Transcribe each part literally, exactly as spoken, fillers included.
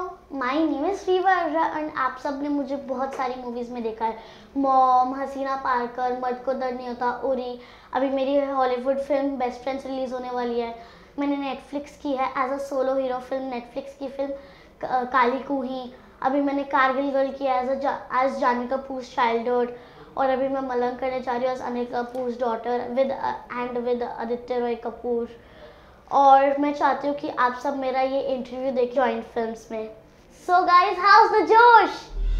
My name is Riva Arora and आप सब ने मुझे बहुत सारी मूवीज़ में देखा है। मॉम, हसीना पारकर, मर्द को दर्द नहीं होता, उरी। अभी मेरी Hollywood film best friends release होने वाली है। मैंने नेटफ्लिक्स की है as a solo hero film, Netflix की फिल्म काली कुही। अभी मैंने कारगिल गर्ल की as as Janhvi Kapoor childhood. और अभी मैं मलंग करने जा रही हूँ as Anil Kapoor daughter with and with Aditya Roy Kapoor. और मैं चाहती हूँ कि आप सब मेरा ये इंटरव्यू देखें जॉइंट फिल्म्स में। So guys, how's the josh?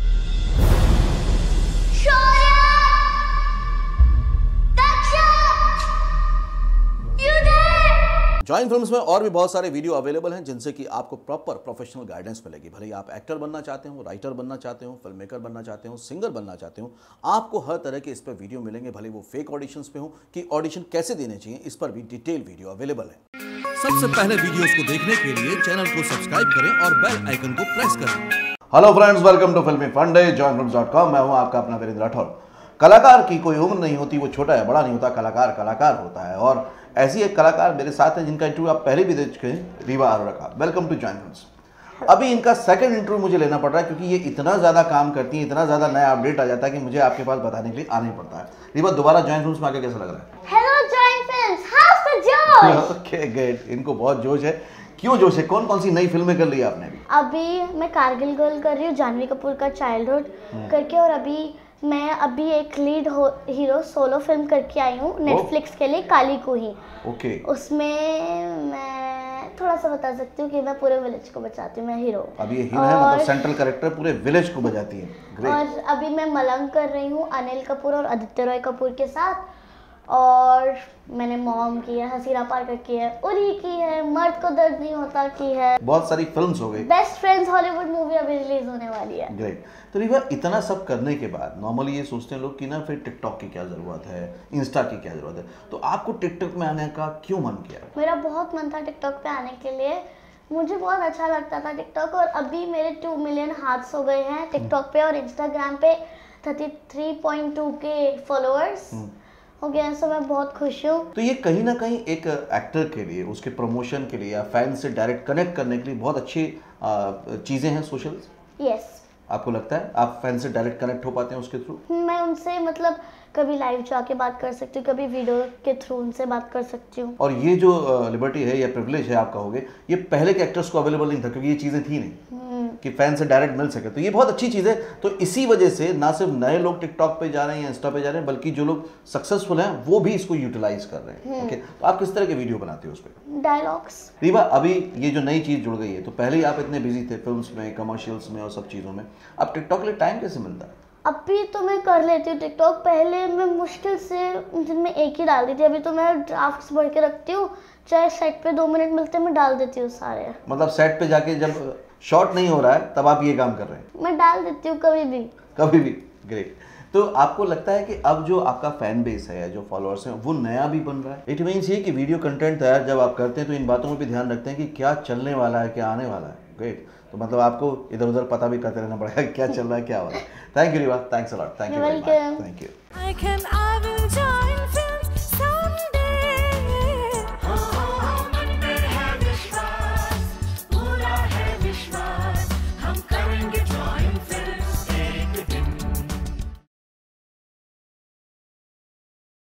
Joint films में और भी बहुत सारे वीडियो अवेलेबल हैं जिनसे कि आपको प्रॉपर प्रोफेशनल गाइडेंस मिलेगी। भले ही आप एक्टर बनना चाहते हो, राइटर बनना चाहते हो, फिल्म मेकर बनना चाहते हो, सिंगर बनना चाहते हो, आपको हर तरह के इस पर वीडियो मिलेंगे। भले वो फेक ऑडिशंस पे हो कि ऑडिशन कैसे देने चाहिए, इस पर भी डिटेल वीडियो अवेलेबल है। सबसे पहले वीडियोस को देखने के लिए चैनल को सब्सक्राइब करें और बेल आइकन को प्रेस करें। Hello friends, welcome to Filmy Funde join films dot com. मैं हूं आपका अपना वीरेंद्र राठौर। कलाकार की कोई उम्र नहीं होती, वो छोटा है बड़ा नहीं होता, कलाकार कलाकार होता है। और ऐसी एक कलाकार मेरे साथ है जिनका इंटरव्यू आप पहले भी देख चुके हैं, रिवा अरोरा का। Welcome to joint films. अभी इनका सेकंड इंटरव्यू मुझे लेना पड़ रहा है क्योंकि ये इतना ज़्यादा काम करती हैं, इतना ज़्यादा नया अपडेट आ जाता है कि मुझे आपके पास बताने के लिए आना ही पड़ता है। रिवा, दोबारा जॉइन फिल्म्स में आके कैसा लग रहा है? Hello joint films, how's the josh? Okay good. इनको बहुत जोश है। क्यों जोश है? कौन कौन सी नई फिल्में कर ली है आपने? अभी अभी मैं कारगिल गर्ल कर रही हूँ, जानवी कपूर का चाइल्डहुड करके। और अभी मैं अभी एक लीड हीरो सोलो फिल्म करके आई हूँ नेटफ्लिक्स के लिए, काली कुही। ओके। उसमें मैं थोड़ा सा बता सकती हूँ कि मैं पूरे विलेज को बचाती हूँ, मैं हीरो। अभी ये हीरो है, मतलब सेंट्रल कैरेक्टर पूरे विलेज को बचाती है। ग्रेट। और अभी मैं मलंग कर रही हूँ अनिल कपूर और आदित्य रॉय कपूर के साथ। और मैंने मॉम की है, हसीना पारकर की है, उरी की है, मर्द को दर्द नहीं होता की है। बहुत सारी फिल्म्स हो गई। बेस्ट फ्रेंड्स हॉलीवुड मूवी अभी रिलीज होने वाली है। ग्रेट। तो रिवा, इतना सब करने के बाद नॉर्मली ये सोचते हैं लोग कि ना फिर टिकटॉक की क्या ज़रूरत है, इंस्टा की क्या ज़रूरत है, तो आपको टिकटॉक में आने का क्यों मन किया? मेरा बहुत मन था टिकटॉक पे आने के लिए, मुझे बहुत अच्छा लगता था टिकटॉक। और अभी मेरे टू मिलियन हार्ट्स हो गए हैं टिकटॉक पे और इंस्टाग्राम पे thirty three point two K followers हो गया, सो मैं बहुत खुश हूँ। तो ये कहीं ना कहीं एक एक्टर के लिए, उसके प्रमोशन के लिए या फैन से डायरेक्ट कनेक्ट करने के लिए बहुत अच्छी चीज़ें हैं सोशल। यस। आपको लगता है आप फैन से डायरेक्ट कनेक्ट हो पाते हैं उसके थ्रू? मैं उनसे मतलब कभी लाइव जाके बात कर सकती हूँ, कभी वीडियो के थ्रू उनसे बात कर सकती हूँ। और ये जो लिबर्टी है या प्रिविलेज है आपका, हो गए, ये पहले के एक्टर्स को अवेलेबल नहीं था क्योंकि ये चीज़ें थी नहीं कि फैन से डायरेक्ट मिल सके। तो ये बहुत अच्छी चीज़ है। तो इसी वजह से ना सिर्फ नए लोग टिकटॉक पे जा रहे हैं या इंस्टा पे जा रहे हैं, बल्कि जो लोग सक्सेसफुल हैं वो भी इसको यूटिलाइज कर रहे हैं। ओके, तो आप किस तरह के वीडियो बनाते हो उस पर? डायलॉग्स। रिवा, अभी ये जो नई चीज़ जुड़ गई है, तो पहले ही आप इतने बिजी थे फिल्म्स में, कमर्शियल्स में और सब चीज़ों में, अब टिकटॉक के लिए टाइम कैसे मिलता है? अभी तो मैं कर लेती हूँ टिकटॉक, पहले मैं मुश्किल से दिन में एक ही डालती थी। अभी तो मैं ड्राफ्ट्स भर के रखती हूँ, चाहे सेट पे दो मिनट मिलते हैं मैं डाल देती हूँ सारे। मतलब सेट पे जाके जब शॉट नहीं हो रहा है तब आप ये काम कर रहे हैं? मैं डाल देती हूँ कभी भी कभी भी। ग्रेट। तो आपको लगता है कि अब जो आपका फैन बेस है, जो फॉलोअर्स हैं, वो नया भी बन रहा है? इट मीन्स ये कि वीडियो कंटेंट तैयार जब आप करते हैं तो इन बातों में भी ध्यान रखते हैं कि क्या चलने वाला है, क्या आने वाला है। ग्रेट। तो मतलब आपको इधर उधर पता भी करते रहना पड़ेगा क्या चल रहा है, क्या हो रहा है। Thank you Riva, thanks a lot. Thank you, thank you.